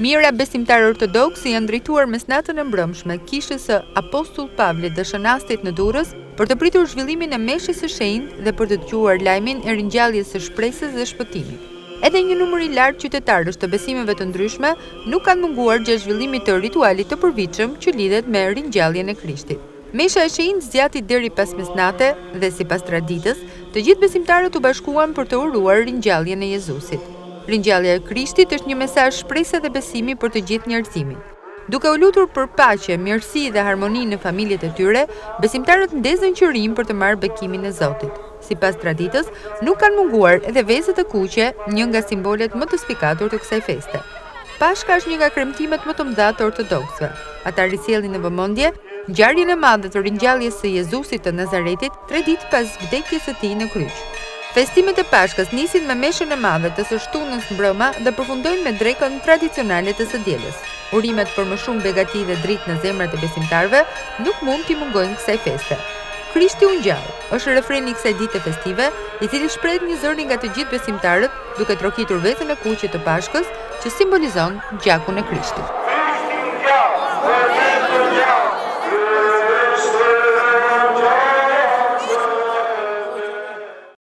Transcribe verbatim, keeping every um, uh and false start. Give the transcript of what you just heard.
Mijëra besimtarë ortodoks janë drejtuar mesnatën e mbrëmshme kishës së Apostull Pavlit dhe Shënastit në Durrës për të pritur zhvillimin e meshjes së shenjtë dhe për të dëgjuar lajmin e ringjalljes së shpresës dhe shpëtimit. Edhe një numër i lartë qytetarësh të besimeve të ndryshme nuk kanë munguar gjatë zhvillimit të ritualit të përvitshëm që lidhet me ringjalljen e Krishtit. Mesha e shenjtë zgjati deri pas mesnate dhe sipas traditës, të gjithë besimtarët u bashkuan për të uruar ringjalljen e Jezusit. Ringjallja e Krishtit është një mesazh shprese dhe besimi për të gjithë njerëzimin. Duke u lutur për paqe, mirësi dhe harmoni në familjet e tyre, besimtarët ndezën qërim për të marrë bekimin e Zotit. Sipas traditës, nuk kanë munguar edhe vezët e kuqe, një nga simbolet më të spikatur të kësaj feste. Pashka është një nga kremtimet më të mëdha të ortodoksëve. Ata risjellin në vëmendje ngjarjen e madhe të ringjalljes së Jezusit të Nazaretit tre ditë pas vdekjes së tij në kryq. Festimet e Pashkës nisin me meshën e madhe të së shtunës mbrëma dhe përfundojnë me drekën tradicionale të së dielës. Urimet për më shumë begati dhe dritë në zemrat e besimtarëve nuk mund t'i mungojnë kësaj feste. Krishti u ngjall është refreni i kësaj dite festive, i cili shpreh një zëri nga të gjithë besimtarët, duke trokitur vezën e kuqe të Pashkës, që simbolizon gjakun e Krishtit.